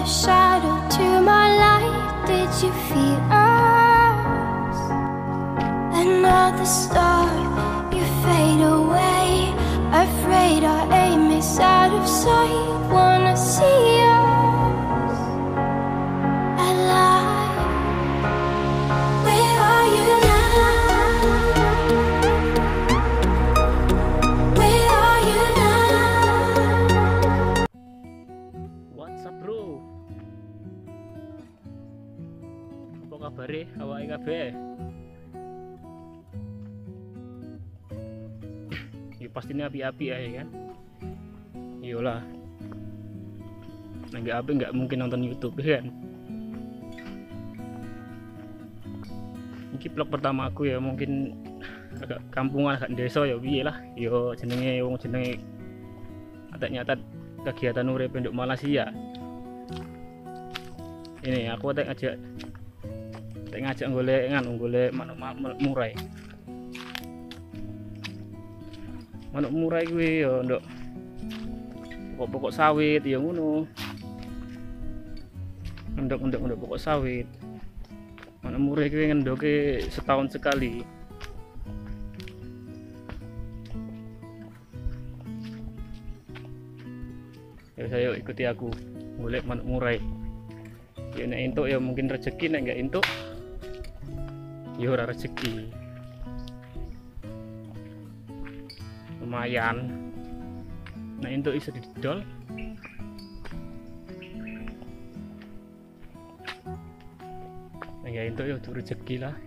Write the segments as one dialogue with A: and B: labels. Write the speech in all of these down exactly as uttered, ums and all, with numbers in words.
A: another shadow to my light. Did you feel us? Another star, you fade away. Afraid our aim is out of sight. Wanna see us alive. Where are you now? Where are you now?
B: What's up bro? Apa kabare awake kabeh? Ya pastinya api-api ya kan. Iyalah. Nah, nggak api nggak mungkin nonton YouTube kan. Ini vlog pertama aku ya, mungkin agak kampungan, agak desa ya piye lah. Yo jenenge wong jenenge nyata kegiatan urip penduduk Malaysia. Ini aku tak ngajak tak ngajak golek ngan golek manuk murai. Manuk murai kuwi ya nduk pokok-pokok sawit ya ngono. Nduk-nduk pokok sawit. Manuk murai kuwi ngendoke setahun sekali. Ya saya ikuti aku golek manuk murai. Ya nek entuk ya mungkin rezeki, nek enggak entuk ya ora rezeki. Lumayan. Nah entuk iso didol. Nah ya entuk ya untuk rezeki lah.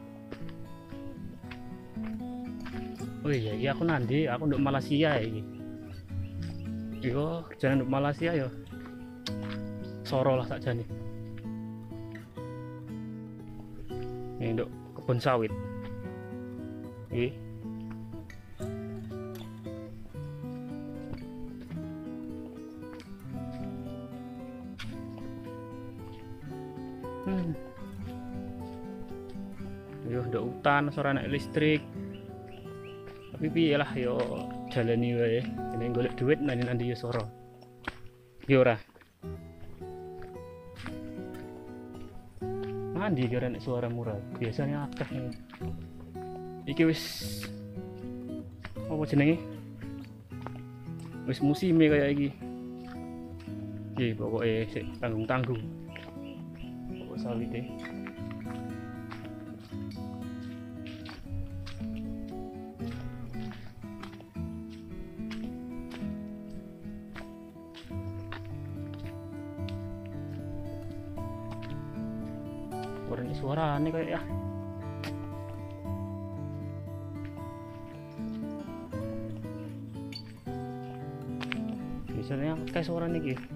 B: Oh iya, iya aku nanti aku nduk Malaysia ya iki. Yo kerjaan nduk Malaysia yo. Soro lah sakjane. Ini nduk kebun sawit. Iki. Hmm. Yo nduk hutan ora nek listrik. Tapi piye lah yo jalani wae. Ini golek duit nanti nanti yo soro. Yo ora. Mandi kira nek suara murah. Biasanya akeh nih. Iki wis apa jenenge? Wis musime kayak iki. Iki pokoke sik tanggung-tanggung. Pokok sawit e. Warna suara aneh kayak ya. Biasanya kayak suara nih gitu.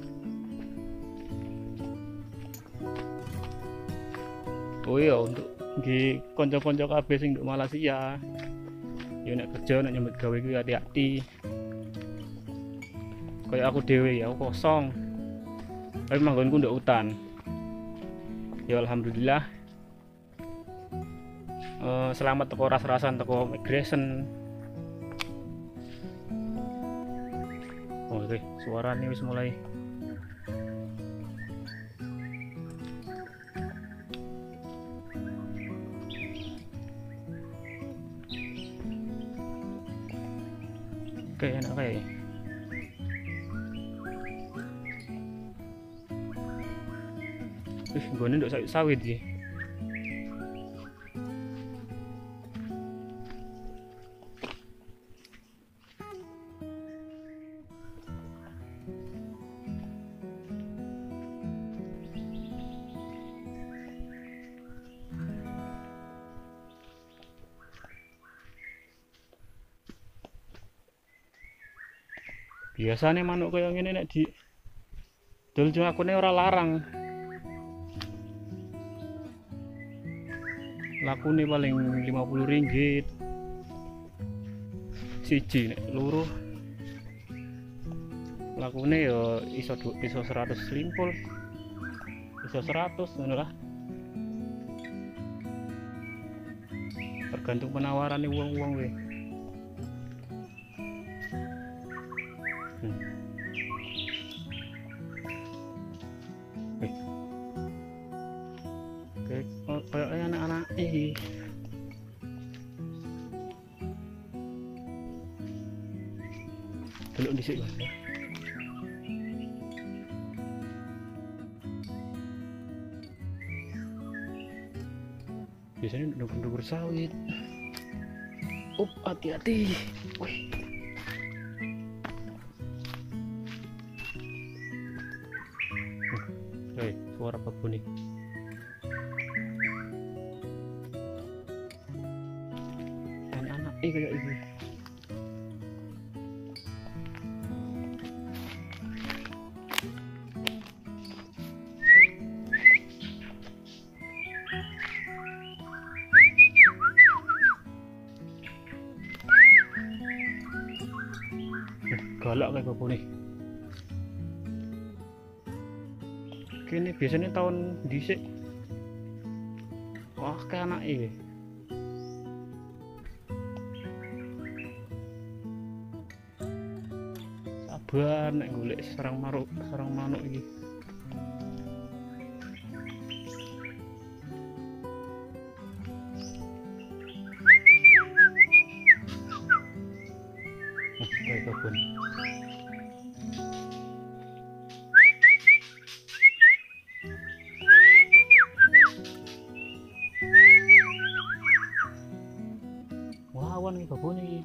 B: Oh iya, untuk di konco-konco kabeh sing nduk Malaysia. Ya nek kerja nek nyambut gawe kuwi hati-hati. Kayak aku dhewe ya, aku kosong. Tapi manggonku nduk hutan. Ya alhamdulillah uh, selamat teko ras-rasan teko migration. Oh oke, suara ini wis mulai. Oke, enak kayak Wih, gue nduk sawit sawit ya. Biasanya manuk kayak gini nek di dol aku nih ora larang. Laku nih paling lima puluh ringgit siji nek loro laku nih yo iso iso seratus limpul iso seratus ngono lah, tergantung penawaran nih uang-uang we. Hmm. kayak kayak anak-anak ini. Delok dhisik Mas. Biasanya ndukur-ndukur sawit. Up, hati-hati. Wih. Hei, suara apa nih? Anak-anak eh kayak ini. Galak kayak apa nih? Kini biasanya tahun dhisik. Wah, kayak anak ini. Sabar nek golek sarang maruk, sarang manuk iki. Oh, kayak kebun. Wawan iki kebun iki.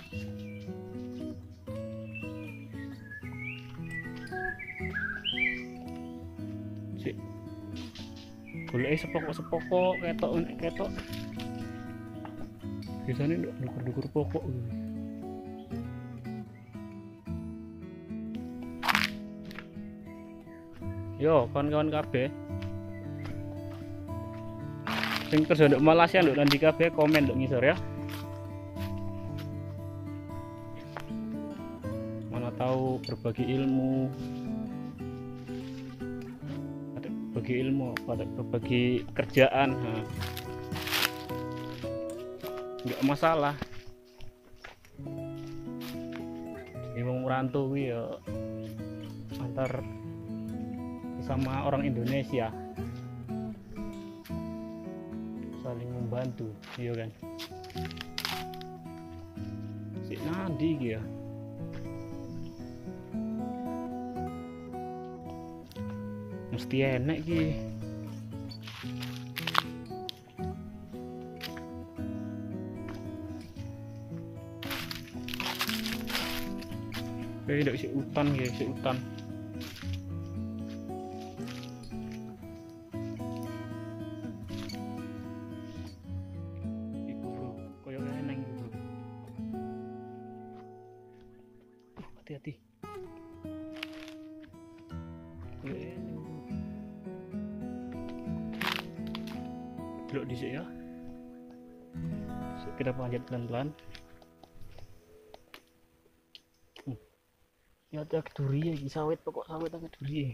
B: Sik. Golek sepokok-sepokok ketok ketok. Biasanya ndukur-ndukur pokok gitu. Yo, kawan-kawan kabeh. Sing kerja nduk Malaysia nduk nanti kabeh komen nduk ngisor ya. Mana tahu berbagi ilmu. Ada berbagi ilmu, ada berbagi kerjaan. Nah. Enggak masalah. Ini mau merantau ya antar sama orang Indonesia saling membantu, iya kan? Si Nadi ya, mesti enak ki. Kayak si hutan ya, si hutan. Hati-hati. Belok dhisik ya. Kita panjat pelan-pelan. Hmm. Ya ada duri iki sawit, pokok sawit ada duri.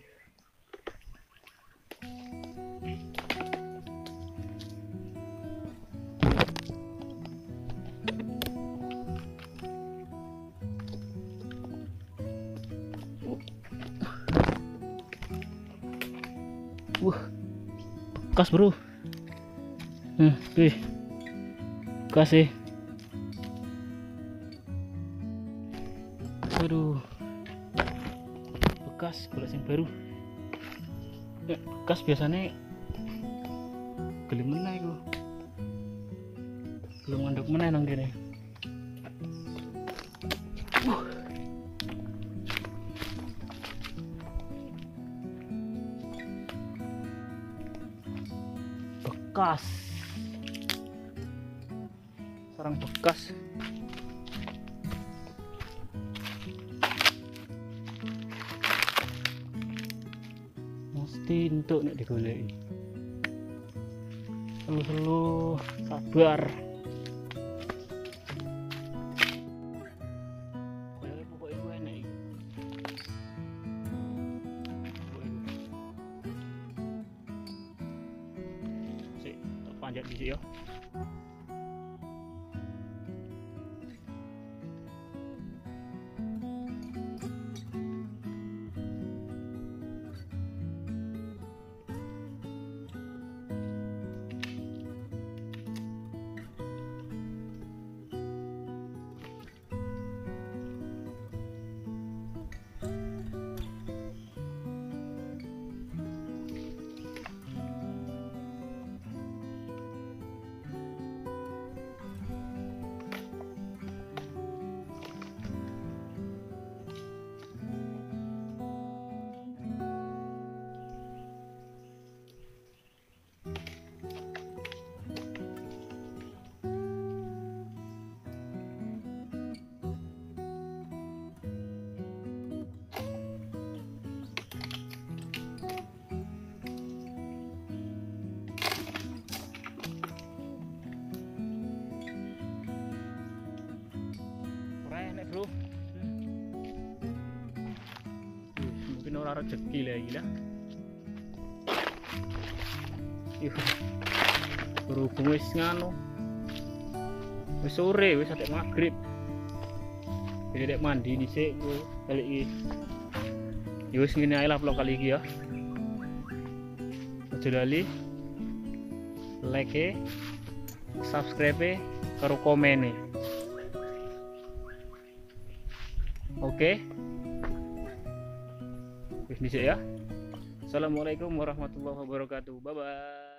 B: Wah, bekas bro. Hmm, oke, bekas sih. Aduh, bekas golek sing baru. Ya, bekas biasanya gelem meneh iku. Gelem nganduk meneh nang kene. Uh. Bekas sarang bekas mesti untuk nek digoleki selu-selu sabar kaya pokok iku enak iki sik tak panjat dhisik ya. bro. Mungkin orang rezeki lagi lah. Yuh, berhubung wis nganu, wis sore, wis sampai maghrib. Jadi dek mandi dhisik ku balik iki. Ya wis ngene ae lah vlog kali iki ya. Aja lali like, subscribe, karo komen. Oke. Wis dhisik ya. Assalamualaikum warahmatullahi wabarakatuh. Bye bye.